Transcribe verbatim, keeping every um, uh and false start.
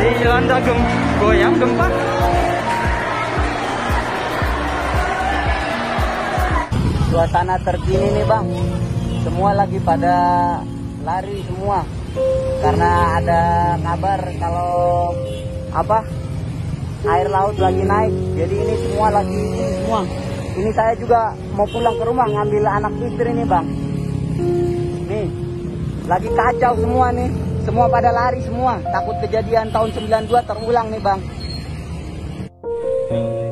dilanda gem goyang gempa. Suasana terkini nih bang, semua lagi pada lari semua karena ada kabar kalau apa air laut lagi naik. Jadi ini semua lagi semua. Ini saya juga mau pulang ke rumah ngambil anak istri nih bang. Nih lagi kacau semua nih, semua pada lari semua. Takut kejadian tahun sembilan dua terulang nih bang.